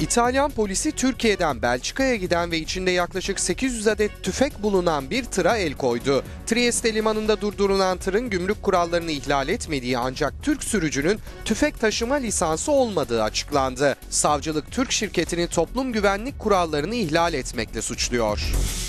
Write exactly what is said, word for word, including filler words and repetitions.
İtalyan polisi Türkiye'den Belçika'ya giden ve içinde yaklaşık sekiz yüz adet tüfek bulunan bir tıra el koydu. Trieste limanında durdurulan tırın gümrük kurallarını ihlal etmediği ancak Türk sürücünün tüfek taşıma lisansı olmadığı açıklandı. Savcılık Türk şirketini toplum güvenlik kurallarını ihlal etmekle suçluyor.